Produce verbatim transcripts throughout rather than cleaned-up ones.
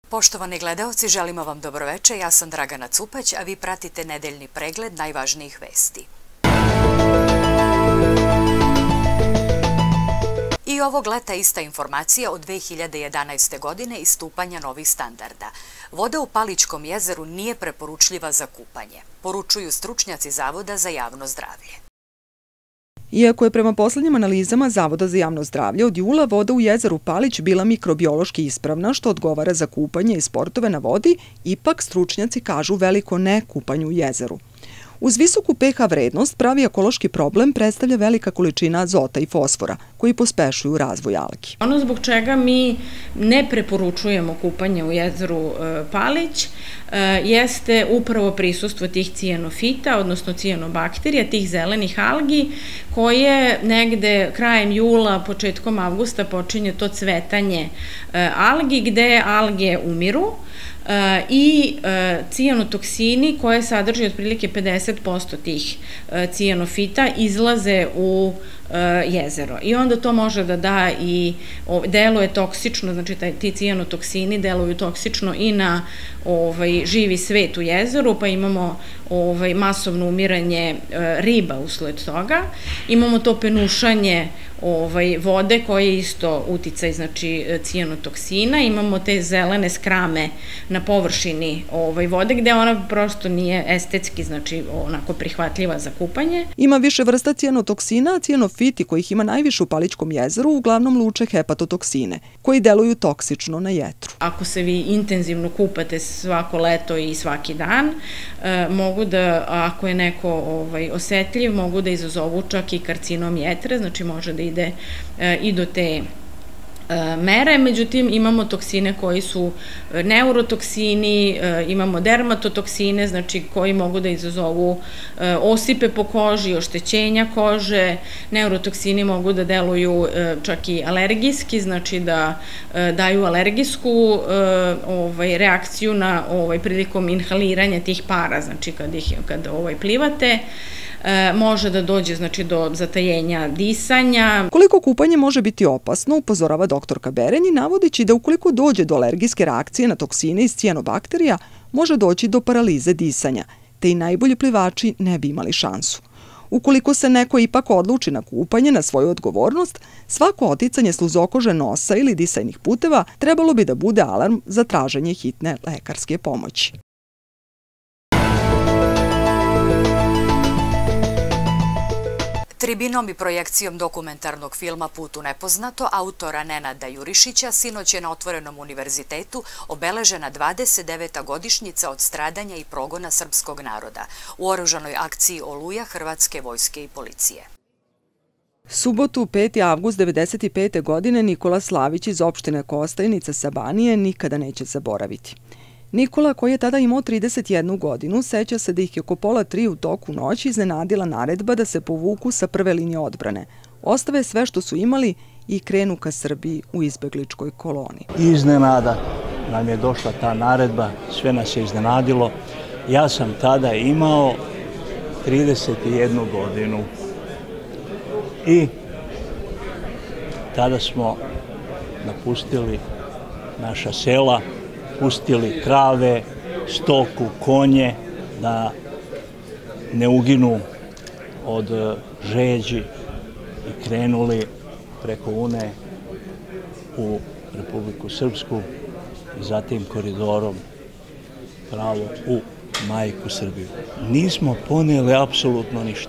Poštovani gledaoci, želimo vam dobroveče, ja sam Dragana Cupać, a vi pratite nedeljni pregled najvažnijih vesti. I ovog leta ista informacija od dve hiljade jedanaeste. godine i stupanja novih standarda. Voda u Palićkom jezeru nije preporučljiva za kupanje, poručuju stručnjaci Zavoda za javno zdravlje. Iako je prema poslednjim analizama Zavoda za javno zdravlje od jula voda u jezeru Palić bila mikrobiološki ispravna, što odgovara za kupanje i sportove na vodi, ipak stručnjaci kažu veliko ne kupanju u jezeru. Uz visoku pH vrednost, pravi ekološki problem predstavlja velika količina azota i fosfora, koji pospešuju razvoj algi. Ono zbog čega mi ne preporučujemo kupanje u jezeru Palić jeste upravo prisustvo tih cijanofita, odnosno cijanobakterija, tih zelenih algi, koje negde krajem jula, početkom avgusta počinje to cvetanje algi, gde alge umiru i cijanotoksini koje sadrži otprilike pedeset posto tih cijanofita izlaze u jezero. I onda to može da da i deluje toksično, znači ti cijanotoksini deluju toksično i na živi svet u jezeru, pa imamo masovno umiranje riba usled toga. Imamo to penušanje vode koje je isto uticaj, znači cijanotoksina. Imamo te zelene skrame na površini vode gde ona prosto nije estetski, znači onako prihvatljiva za kupanje. Ima više vrsta cijanotoksina, a cijanofiti kojih ima najviše u Palićkom jezeru uglavnom luče hepatotoksine, koji deluju toksično na jetru. Ako se vi intenzivno kupate svako leto i svaki dan, mogu da, ako je neko osetljiv, mogu da izazovu čak i karcinom jetre, znači može da ide i do te mere, međutim imamo toksine koji su neurotoksini, imamo dermatotoksine, znači koji mogu da izazovu osipe po koži, oštećenja kože, neurotoksini mogu da deluju čak i alergijski, znači da daju alergijsku reakciju na prilikom inhaliranja tih para, znači kad plivate, može da dođe znači do zatajenja disanja. Koliko kupanje može biti opasno, upozorava doktorka Berenji, navodeći da ukoliko dođe do alergijske reakcije na toksine iz cijanobakterija, može doći do paralize disanja, te i najbolji plivači ne bi imali šansu. Ukoliko se neko ipak odluči na kupanje na svoju odgovornost, svako oticanje sluzokože nosa ili disajnih puteva trebalo bi da bude alarm za traženje hitne lekarske pomoći. Tribinom i projekcijom dokumentarnog filma Put u nepoznato autora Nenada Jurišića sinoć je na Otvorenom univerzitetu obeležena dvadeset deveta godišnjica od stradanja i progona srpskog naroda u oružanoj akciji Oluja Hrvatske vojske i policije. Subotu, peti avgust devedeset pete. godine Nikola Slavić iz opštine Kostajnica sa Banije nikada neće zaboraviti. Nikola, koji je tada imao trideset jednu godinu, seća se da ih je oko pola tri u toku noći iznenadila naredba da se povuku sa prve linije odbrane, ostave sve što su imali i krenu ka Srbiji u izbegličkoj koloni. Iznenada nam je došla ta naredba, sve nas je iznenadilo. Ja sam tada imao trideset jednu godinu i tada smo napustili naša sela, pustili krave, stoku, konje da ne uginu od žeđi i krenuli preko Une u Republiku Srpsku i zatim koridorom pravo u majku Srbiju. Nismo ponijeli apsolutno ništa.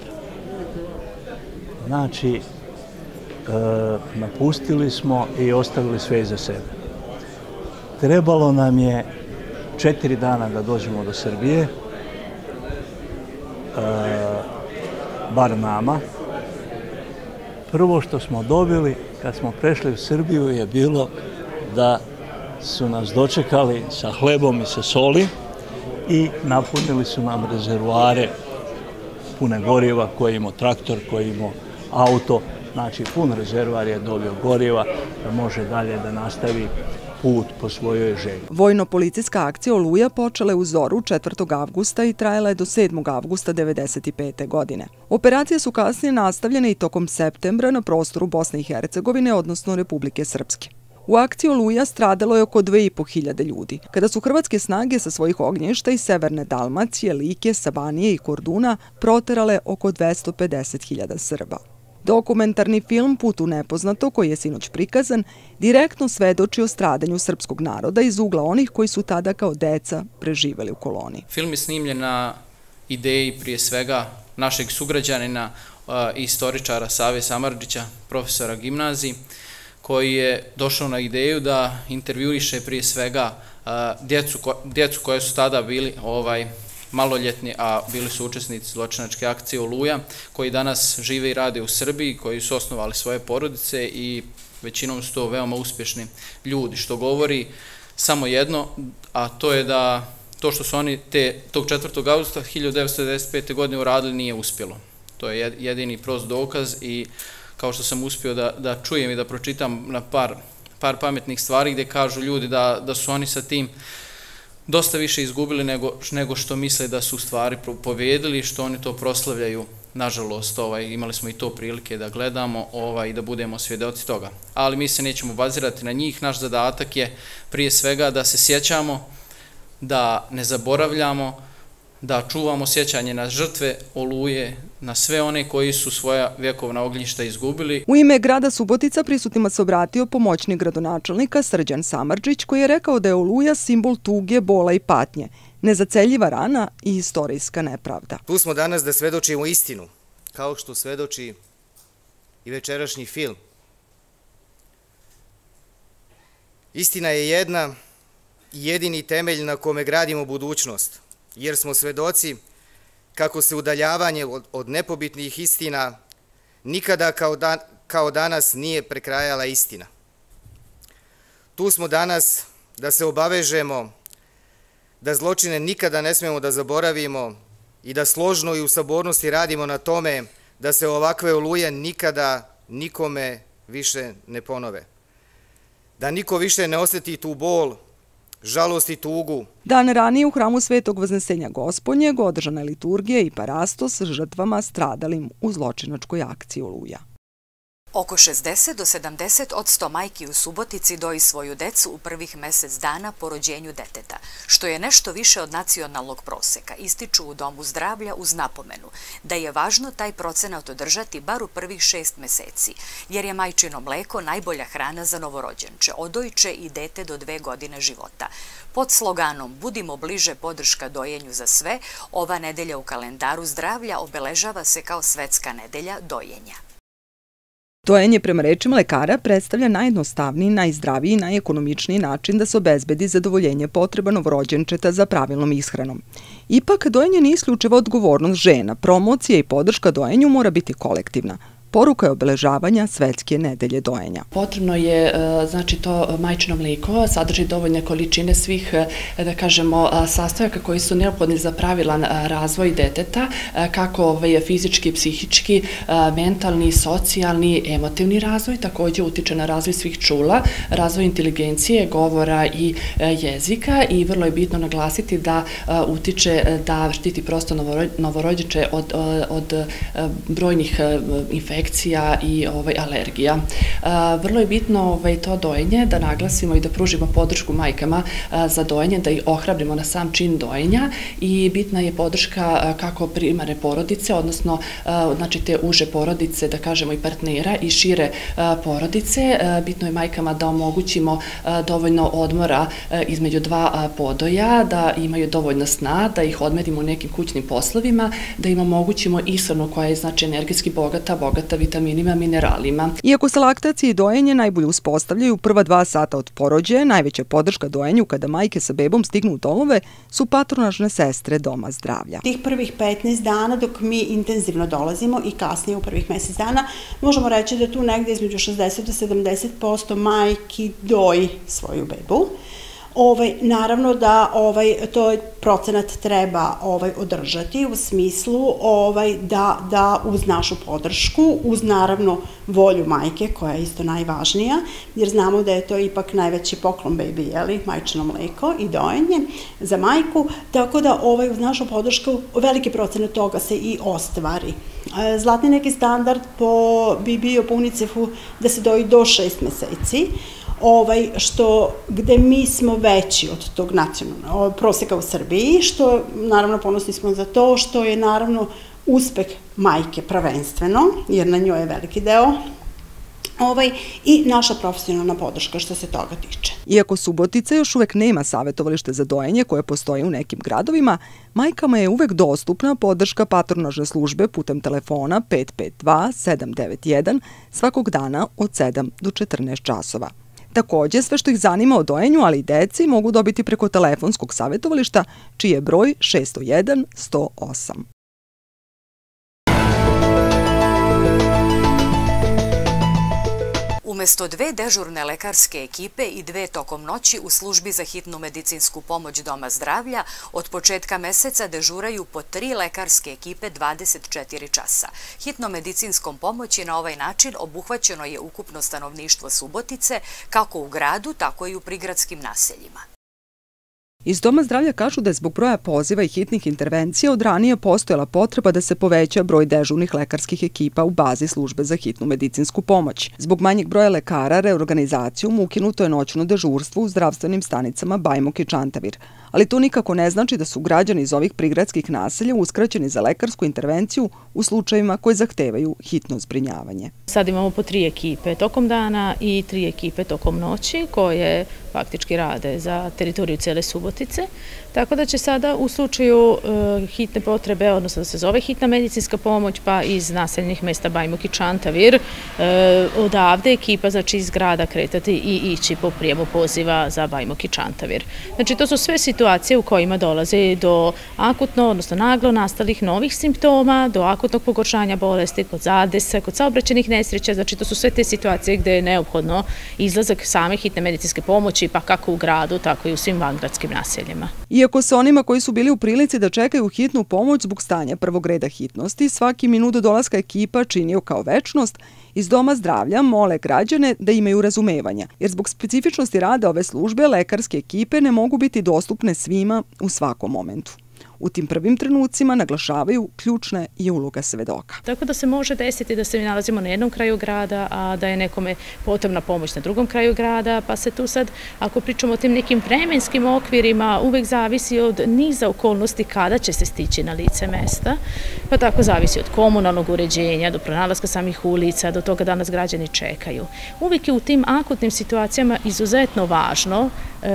Znači, napustili smo i ostavili sve iza sebe. Trebalo nam je četiri dana da dođemo do Srbije, bar nama. Prvo što smo dobili kad smo prešli u Srbiju je bilo da su nas dočekali sa hlebom i sa soli i napunili su nam rezervoare pune goriva, koji imao traktor, koji imao auto. Znači, pun rezervoar je dobio goriva da može dalje da nastavi put po svojoj želji. Vojno-policijska akcija Oluja počela je u zoru četvrtog avgusta i trajala je do sedmog avgusta devedeset pete. godine. Operacije su kasnije nastavljene i tokom septembra na prostoru Bosne i Hercegovine, odnosno Republike Srpske. U akciji Oluja stradalo je oko dve i po hiljade ljudi, kada su hrvatske snage sa svojih ognjišta iz severne Dalmacije, Like, Sabanije i Korduna proterale oko dvesta pedeset hiljada Srba. Dokumentarni film Put u nepoznato, koji je sinoć prikazan, direktno svedoči o stradanju srpskog naroda iz ugla onih koji su tada kao deca preživeli u koloni. Film je snimljen na ideji prije svega našeg sugrađanina i istoričara Save Samardžića, profesora gimnaziji, koji je došao na ideju da intervjuiše prije svega djecu koje su tada bili maloljetni, a bili su učesnici zločinačke akcije Oluja, koji danas žive i rade u Srbiji, koji su osnovali svoje porodice i većinom su to veoma uspješni ljudi, što govori samo jedno, a to je da to što su oni tog četvrtog avgusta hiljadu devetsto devedeset pete. godine uradili nije uspjelo. To je jedini prost dokaz i kao što sam uspio da čujem i da pročitam na par pametnih stvari gdje kažu ljudi da su oni sa tim dosta više izgubili nego što misle da su u stvari pobjedili, što oni to proslavljaju. Nažalost, imali smo i to prilike da gledamo i da budemo svjedoci toga. Ali mi se nećemo bazirati na njih. Naš zadatak je prije svega da se sjećamo, da ne zaboravljamo, da čuvamo sjećanje na žrtve Oluje, na sve one koji su svoja vjekovna ognjišta izgubili. U ime grada Subotica prisutnima se obratio pomoćnik gradonačelnika Srđan Samardžić, koji je rekao da je Oluja simbol tuge, bola i patnje, nezaceljiva rana i istorijska nepravda. Tu smo danas da svedočimo istinu, kao što svedoči i večerašnji film. Istina je jedna i jedini temelj na kome gradimo budućnost, jer smo svedoci kako se udaljavanje od nepobitnih istina nikada kao danas nije prekrajala istina. Tu smo danas da se obavežemo da zločine nikada ne smemo da zaboravimo i da složno i u sabornosti radimo na tome da se ovakve oluje nikada nikome više ne ponove. Da niko više ne osjeti tu bol, žalost i tugu. Dan ranije u hramu Svetog Vaznesenja Gospodnjeg održana je liturgija i parastos s žrtvama stradalim u zločinačkoj akciji Oluja. Oko šezdeset do sedamdeset odsto majki u Subotici doji svoju decu u prvih mesec dana po rođenju deteta, što je nešto više od nacionalnog proseka, ističu u Domu zdravlja uz napomenu da je važno taj procenat održati bar u prvih šest meseci, jer je majčino mleko najbolja hrana za novorođenče, odojče i dete do dve godine života. Pod sloganom Budimo bliže podrška dojenju za sve, ova nedelja u kalendaru zdravlja obeležava se kao svetska nedelja dojenja. Dojenje prema rečima lekara predstavlja najjednostavniji, najzdraviji i najekonomičniji način da se obezbedi zadovoljenje potreba novorođenčeta za pravilnom ishranom. Ipak, dojenje nije isključiva odgovornost žena. Promocija i podrška dojenju mora biti kolektivna. Poruka je obeležavanja Svetske nedelje dojenja. Potrebno je, znači, to majčino mlijeko sadrži dovoljne količine svih, da kažemo, sastojaka koji su neophodni za pravilan razvoj deteta, kako fizički, psihički, mentalni, socijalni, emotivni razvoj, također utiče na razvoj svih čula, razvoj inteligencije, govora i jezika i vrlo je bitno naglasiti da utiče da štiti prosto novorođenče od brojnih infekcija i alergija. Vrlo je bitno to dojenje da naglasimo i da pružimo podršku majkama za dojenje, da ih ohrabrimo na sam čin dojenja i bitna je podrška kako primarne porodice, odnosno te uže porodice, da kažemo i partnera i šire porodice. Bitno je majkama da omogućimo dovoljno odmora između dva podoja, da imaju dovoljno sna, da ih odmerimo u nekim kućnim poslovima, da im omogućimo ishranu koja je znači energetski bogata, bogata vitaminima, mineralima. Iako se laktacija i dojenje najbolje uspostavljaju prva dva sata od porođaja, najveća podrška dojenju kada majke sa bebom stignu u domove su patronažne sestre Doma zdravlja. Tih prvih petnaest dana dok mi intenzivno dolazimo i kasnije u prvih mesec dana, možemo reći da tu negde između šezdeset do sedamdeset posto majki doji svoju bebu. Naravno da to procenat treba održati u smislu da uz našu podršku, uz naravno volju majke koja je isto najvažnija, jer znamo da je to ipak najveći poklon bebi, majčino mleko i dojenje za majku, tako da uz našu podršku veliki procenat toga se i ostvari. Zlatni neki standard bi bio po UNICEF-u da se doji do šest meseci. ovaj, što, gde mi smo veći od tog nacionalnog proseka u Srbiji, što naravno ponosni smo za to, što je naravno uspeh majke prvenstveno, jer na njoj je veliki deo, Ovaj, i naša profesionalna podrška što se toga tiče. Iako Subotica još uvek nema savetovalište za dojenje koje postoji u nekim gradovima, majkama je uvek dostupna podrška patronažne službe putem telefona pet pet dva sedam devet jedan svakog dana od sedam do četrnaest časova. Takođe, sve što ih zanima o dojenju, ali i deci, mogu dobiti preko telefonskog savetovališta, čiji je broj šest zero jedan sto osam. Umesto dve dežurne lekarske ekipe i dve tokom noći u službi za hitnu medicinsku pomoć Doma zdravlja, od početka meseca dežuraju po tri lekarske ekipe dvadeset četiri časa. Hitnom medicinskom pomoći na ovaj način obuhvaćeno je ukupno stanovništvo Subotice, kako u gradu, tako i u prigradskim naseljima. Iz Doma zdravlja kažu da je zbog broja poziva i hitnih intervencija od ranije postojala potreba da se poveća broj dežurnih lekarskih ekipa u bazi službe za hitnu medicinsku pomoć. Zbog manjeg broja lekara, reorganizacijom ukinuto je noćno dežurstvo u zdravstvenim stanicama Bajmok i Čantavir. Ali to nikako ne znači da su građani iz ovih prigradskih naselja uskraćeni za lekarsku intervenciju u slučajevima koji zahtevaju hitno zbrinjavanje. Sad imamo po tri ekipe tokom dana i tri ekipe tokom noći koje faktički rade za teritoriju cijele Subotice. Tako da će sada u slučaju hitne potrebe, odnosno da se zove hitna medicinska pomoć, pa iz naseljnih mesta Bajmok i Čantavir, odavde ekipa znači iz grada kretati i ići po prijemu poziva za Bajmok i Čantavir. Znači to su sve situacije u kojima dolaze do akutno, odnosno naglo nastalih novih simptoma, do akutnog pogoršanja bolesti, kod zadesa, kod saobraćajnih nesreća. Znači to su sve te situacije gde je neophodno izlazak same hitne medicinske pomoći, pa kako u gradu, tako i u svim vangradskim naseljima. Iako se onima koji su bili u prilici da čekaju hitnu pomoć zbog stanja prvog reda hitnosti, svaki minut do dolaska ekipa činio kao večnost, iz Doma zdravlja mole građane da imaju razumevanja, jer zbog specifičnosti rada ove službe lekarske ekipe ne mogu biti dostupne svima u svakom momentu. U tim prvim trenucima naglašavaju ključna je uloga svedoka. Tako da se može desiti da se nalazimo na jednom kraju grada, a da je nekome potrebna pomoć na drugom kraju grada, pa se tu sad, ako pričamo o tim nekim vremenskim okvirima, uvek zavisi od niza okolnosti kada će se stići na lice mesta, pa tako zavisi od komunalnog uređenja, do pronalaska samih ulica, do toga da nas građani čekaju. Uvek je u tim akutnim situacijama izuzetno važno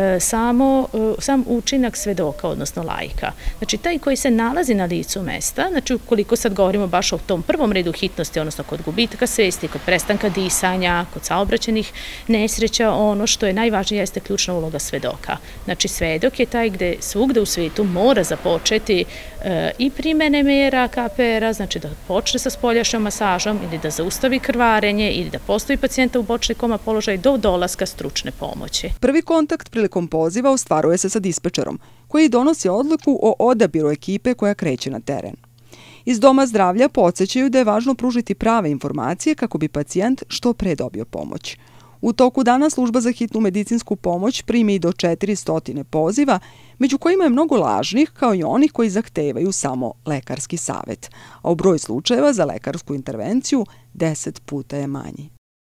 samo, sam učinak svedoka, odnosno laika. Znači, taj koji se nalazi na licu mesta, znači ukoliko sad govorimo baš o tom prvom redu hitnosti, odnosno kod gubitka svesti, kod prestanka disanja, kod saobraćajnih nesreća, ono što je najvažnije jeste ključna uloga svedoka. Znači, svedok je taj gde svugde u svetu mora započeti e, i primene mera K P R-a, znači da počne sa spoljašnjom masažom ili da zaustavi krvarenje ili da postavi pacijenta u bočni koma položaj do dolaska stručne pomoći. Prvi kontakt prilikom poziva ostvaruje se sa dispečerom, koji donosi odluku o odabiru ekipe koja kreće na teren. Iz Doma zdravlja podsjećaju da je važno pružiti prave informacije kako bi pacijent što pre dobio pomoć. U toku dana služba za hitnu medicinsku pomoć primi do četiristo poziva, među kojima je mnogo lažnih kao i onih koji zahtevaju samo lekarski savet, a u broj slučajeva za lekarsku intervenciju deset puta je manji.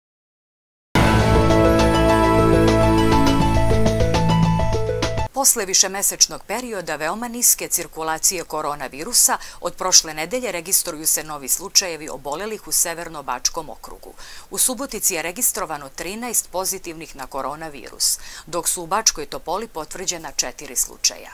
Posle višemesečnog perioda veoma niske cirkulacije koronavirusa, od prošle nedelje registruju se novi slučajevi obolelih u Severno-Bačkom okrugu. U Subotici je registrovano trinaest pozitivnih na koronavirus, dok su u Bačkoj Topoli potvrđena četiri slučaja.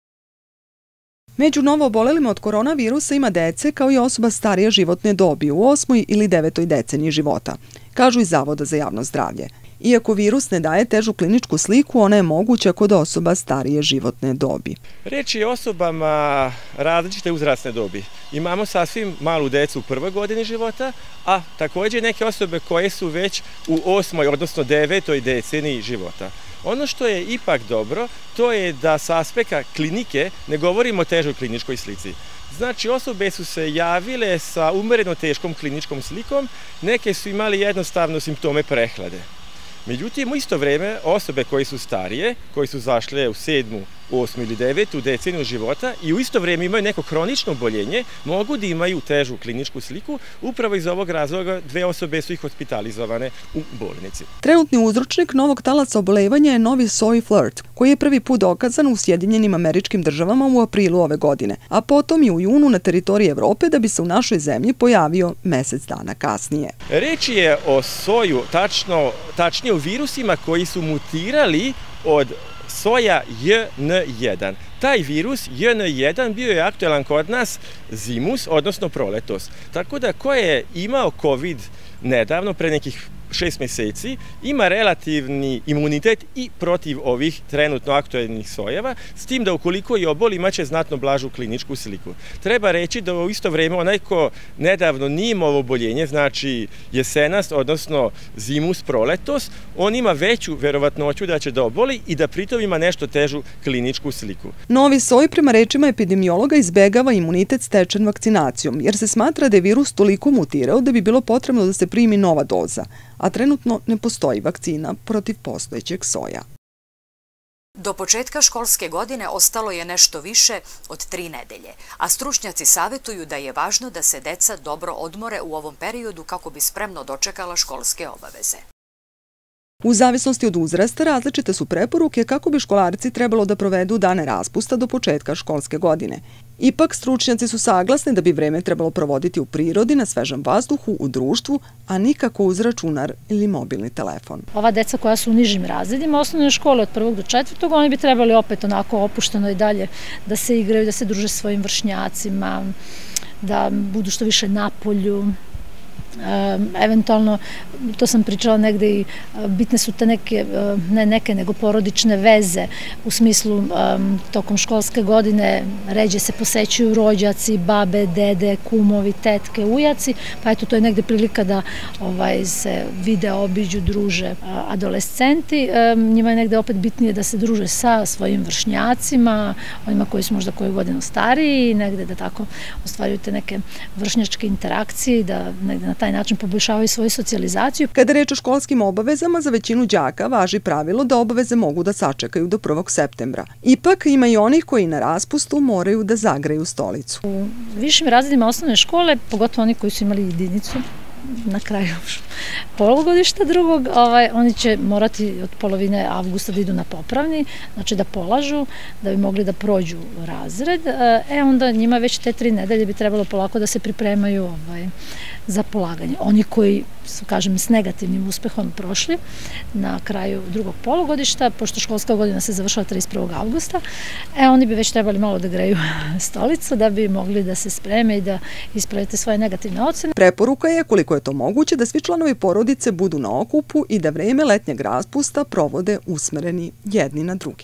Među novo obolelima od koronavirusa ima dece kao i osoba starije životne dobi u osmoj ili devetoj deceniji života, kažu iz Zavoda za javno zdravlje. Iako virus ne daje težu kliničku sliku, ona je moguća kod osoba starije životne dobi. Reč je o osobama različite uzrasne dobi. Imamo sasvim malu decu u prvoj godini života, a također neke osobe koje su već u osmoj, odnosno devetoj deceniji života. Ono što je ipak dobro, to je da sa aspekta klinike ne govorimo o težoj kliničkoj slici. Znači, osobe su se javile sa umereno teškom kliničkom slikom, neke su imali jednostavno simptome prehlade. Međutim, u isto vreme, osobe koje su starije, koje su zašle u sedmu osmu ili devetu deceniju života i u isto vrijeme imaju neko hronično oboljenje, mogu da imaju težu kliničku sliku. Upravo iz ovog razloga dve osobe su ih hospitalizovane u bolnici. Trenutni uzročnik novog talasa obolevanja je novi soy flirt, koji je prvi put dokazan u Sjedinjenim Američkim Državama u aprilu ove godine, a potom i u junu na teritoriji Evrope da bi se u našoj zemlji pojavio mesec dana kasnije. Reč je o soju, tačno, tačnije o virusima koji su mutirali od soja J N jedan. Taj virus J N jedan bio je aktuelan kod nas zimus, odnosno proletos. Tako da ko je imao COVID nedavno, pre nekih šest meseci, ima relativni imunitet i protiv ovih trenutno aktuelnih sojeva, s tim da ukoliko je oboli imaće znatno blažu kliničku sliku. Treba reći da u isto vrijeme onaj ko nedavno nije imao oboljenje, znači jesenas, odnosno zimus proletos, on ima veću verovatnoću da će da oboli i da pritom ima nešto težu kliničku sliku. Novi soj prema rečima epidemiologa izbegava imunitet stečen vakcinacijom, jer se smatra da je virus toliko mutirao da bi bilo potrebno da se primi nova doza, a trenutno ne postoji vakcina protiv postojećeg soja. Do početka školske godine ostalo je nešto više od tri nedelje, a stručnjaci savjetuju da je važno da se deca dobro odmore u ovom periodu kako bi spremno dočekala školske obaveze. U zavisnosti od uzrasta različite su preporuke kako bi školarci trebalo da provedu dane raspusta do početka školske godine. Ipak, stručnjaci su saglasni da bi vreme trebalo provoditi u prirodi, na svežem vazduhu, u društvu, a nikako uz računar ili mobilni telefon. Ova deca koja su u nižim razredima osnovne škole od prvog do četvrtog, oni bi trebali opet onako opušteno i dalje da se igraju, da se druže s svojim vršnjacima, da budu što više na polju. Eventualno, to sam pričala negde i bitne su te neke, ne neke, nego porodične veze, u smislu tokom školske godine ređe se posećuju rođaci, babe, dede, kumovi, tetke, ujaci, pa eto to je negde prilika da se vide, obiđu, druže adolescenti. Njima je negde opet bitnije da se druže sa svojim vršnjacima, onima koji su možda koju godinu stariji i negde da tako ostvaruju te neke vršnjačke interakcije i da negde na taj način poboljšavaju svoju socijalizaciju. Kada je reč o školskim obavezama, za većinu đaka važi pravilo da obaveze mogu da sačekaju do prvog septembra. Ipak ima i onih koji na raspustu moraju da zagreju stolicu. U višim razredima osnovne škole, pogotovo oni koji su imali jedinicu na kraju polugodišta drugog, oni će morati od polovine avgusta da idu na popravni, znači da polažu, da bi mogli da prođu razred. E onda njima već te tri nedelje bi trebalo polako da se pripremaju za polaganje. Oni koji su, kažem, s negativnim uspehom prošli na kraju drugog polugodišta, pošto školska godina se završava trideset prvog avgusta, e oni bi već trebali malo da greju stolicu da bi mogli da se spreme i da ispravite svoje negativne ocene. Preporuka je, koliko je to moguće, da svi članovi porodice budu na okupu i da vreme letnjeg raspusta provode usmereni jedni na druge.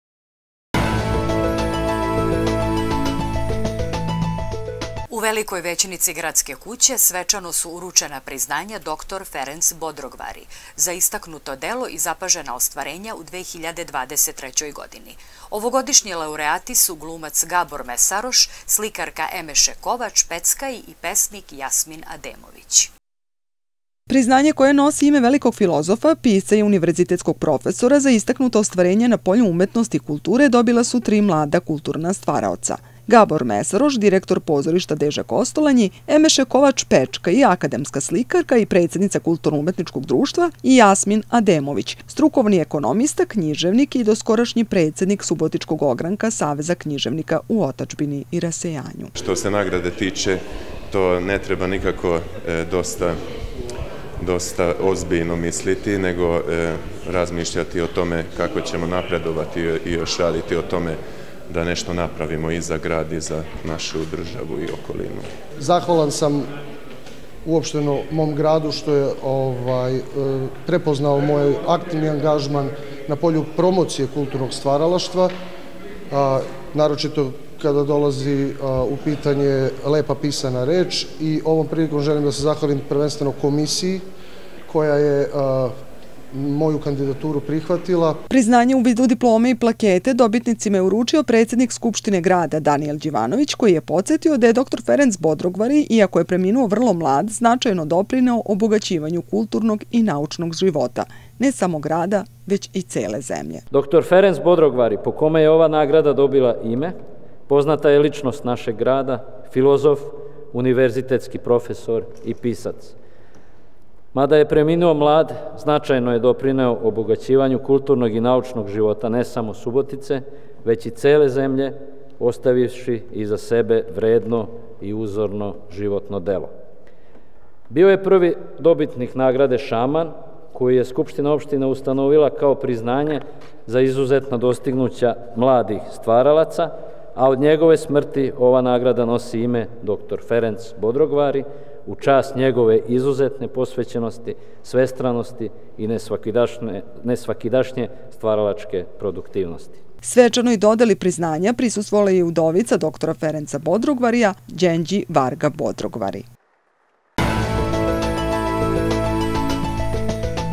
U velikoj većinici gradske kuće svečano su uručena priznanja doktor Ferenc Bodrogvari za istaknuto delo i zapažena ostvarenja u dve hiljade dvadeset trećoj godini. Ovogodišnji laureati su glumac Gabor Mesaroš, slikarka Emeše Kovač Peckaj i pesnik Jasmin Ademović. Priznanje koje nosi ime velikog filozofa, pisca i univerzitetskog profesora za istaknuto ostvarenje na polju umetnosti i kulture dobila su tri mlada kulturna stvaraoca. Gabor Mesaroš, direktor pozorišta Deža Kostolanji, Emeše Kovač Peckaj i akademska slikarka i predsjednica Kulturno-umetničkog društva i Jasmin Ademović, strukovni ekonomista, književnik i doskorašnji predsjednik Subotičkog ogranka Saveza književnika u otadžbini i rasejanju. Što se nagrade tiče, to ne treba nikako dosta dosta ozbiljno misliti, nego razmišljati o tome kako ćemo napredovati i još raditi o tome da nešto napravimo i za grad i za našu državu i okolinu. Zahvalan sam uopšteno mom gradu što je prepoznao moj aktivni angažman na polju promocije kulturnog stvaralaštva, naročito kada dolazi u pitanje lepa pisana reč, i ovom prilikom želim da se zahvalim prvenstveno komisiji koja je moju kandidaturu prihvatila. Priznanje u vidu diplome i plakete dobitnicima je uručio predsjednik Skupštine grada Danijel Đivanović, koji je podsjetio da je doktor Ferenc Bodrogvari, iako je preminuo vrlo mlad, značajno doprineo obogaćivanju kulturnog i naučnog života, ne samo grada, već i cele zemlje. doktor Ferenc Bodrogvari, po kome je ova nagrada dobila ime, poznata je ličnost našeg grada, filozof, univerzitetski profesor i pisac. Mada je preminuo mlad, značajno je doprineo obogaćivanju kulturnog i naučnog života ne samo Subotice, već i cele zemlje, ostavivši iza sebe vredno i uzorno životno delo. Bio je prvi dobitnik nagrade Šaman, koju je Skupština opštine ustanovila kao priznanje za izuzetna dostignuća mladih stvaralaca, a od njegove smrti ova nagrada nosi ime doktor Ferenc Bodrogvari, u čast njegove izuzetne posvećenosti, svestranosti i nesvakidašnje stvaralačke produktivnosti. Svečanoj dodeli priznanja prisustvovala je udovica doktora Ferenca Bodrogvarija, Đenđi Varga Bodrogvari.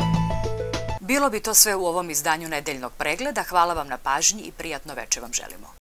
Bilo bi to sve u ovom izdanju nedeljnog pregleda. Hvala vam na pažnji i prijatno veče vam želimo.